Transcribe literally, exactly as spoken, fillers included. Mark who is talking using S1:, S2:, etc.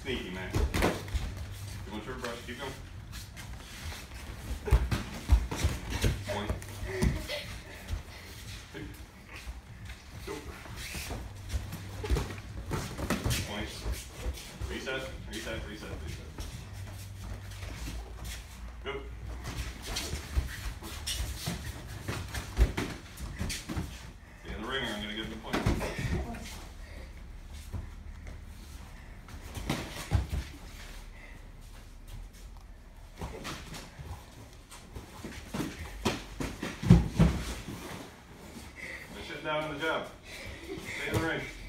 S1: Sneaky, man. You want your brush? Keep going. One. Two. Go. Point. Reset, reset, reset, reset. Go. Stay in the ringer, I'm going to give him the point. Down on the job. Stay in the ring.